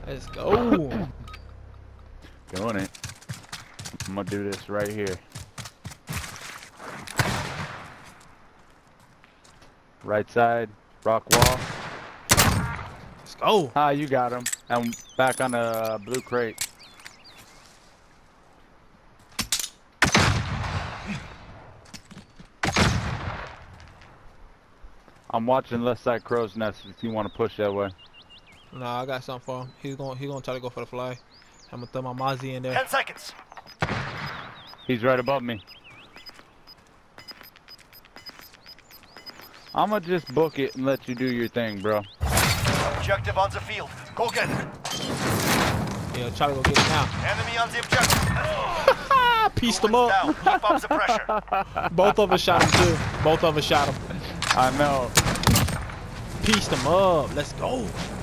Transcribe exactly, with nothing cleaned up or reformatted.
Let's go. Doing it. I'm gonna do this right here. Right side, rock wall. Let's go. Ah, you got him. I'm back on the blue crate. I'm watching left side crow's nest if you want to push that way. Nah, I got something for him. He's gonna he's gonna try to go for the fly. I'm gonna throw my Mozzie in there. Ten seconds. He's right above me. I'm gonna just book it and let you do your thing, bro. Objective on the field. Go get it. Yeah, try to go get it now. Enemy on the objective. Pieced him up. Down. Keep up the pressure. Both of us shot him too. Both of us shot him. I know. Pieced him up. Let's go.